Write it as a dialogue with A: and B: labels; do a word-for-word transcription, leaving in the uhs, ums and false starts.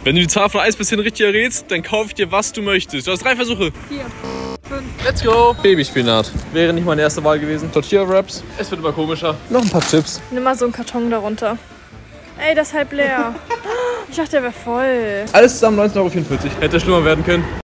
A: Wenn du die Zahl von eins bis zehn richtig errätst, dann kaufe ich dir, was du möchtest. Du hast drei Versuche.
B: Vier, fünf.
A: Let's go. Babyspinat. Wäre nicht meine erste Wahl gewesen. Tortilla-Wraps. Es wird immer komischer. Noch ein paar Chips.
B: Nimm mal so einen Karton darunter. Ey, das ist halb leer. Ich dachte, der wäre voll.
A: Alles zusammen neunzehn Euro vierundvierzig. Hätte schlimmer werden können.